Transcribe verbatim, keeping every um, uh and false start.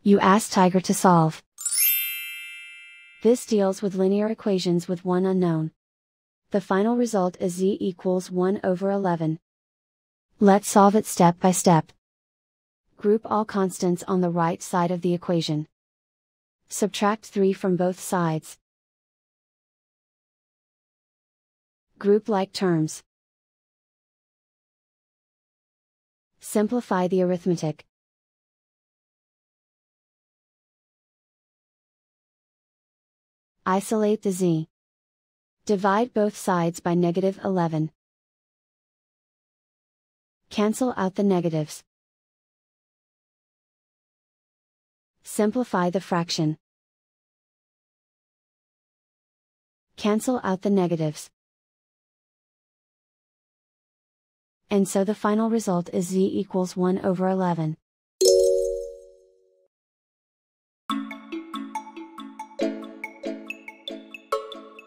You ask Tiger to solve. This deals with linear equations with one unknown. The final result is z equals one over eleven. Let's solve it step by step. Group all constants on the right side of the equation. Subtract three from both sides. Group like terms. Simplify the arithmetic. Isolate the z. Divide both sides by negative eleven. Cancel out the negatives. Simplify the fraction. Cancel out the negatives. And so the final result is z equals one over eleven.